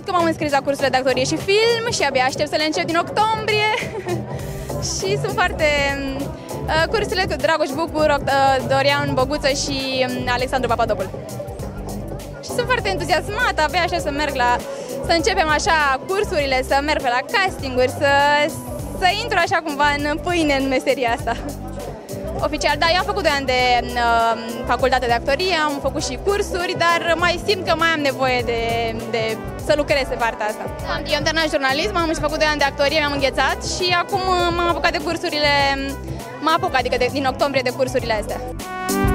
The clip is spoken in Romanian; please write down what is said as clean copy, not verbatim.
că m-am înscris la cursurile de actorie și film și abia aștept să le încep din octombrie. Și sunt foarte... cursurile cu Dragoș Bucur, Dorian Boguță și Alexandru Papadopoul. Și sunt foarte entuziasmată, abia aștept să începem așa cursurile, să merg pe la castinguri, să intru așa cumva în pâine în meseria asta. Oficial, da, eu am făcut 2 ani de facultate de actorie, am făcut și cursuri, dar mai simt că mai am nevoie de să lucrez pe partea asta. Eu am terminat jurnalism, am și făcut 2 ani de actorie, mi-am înghețat și acum m-am apucat de cursurile, adică din octombrie de cursurile astea.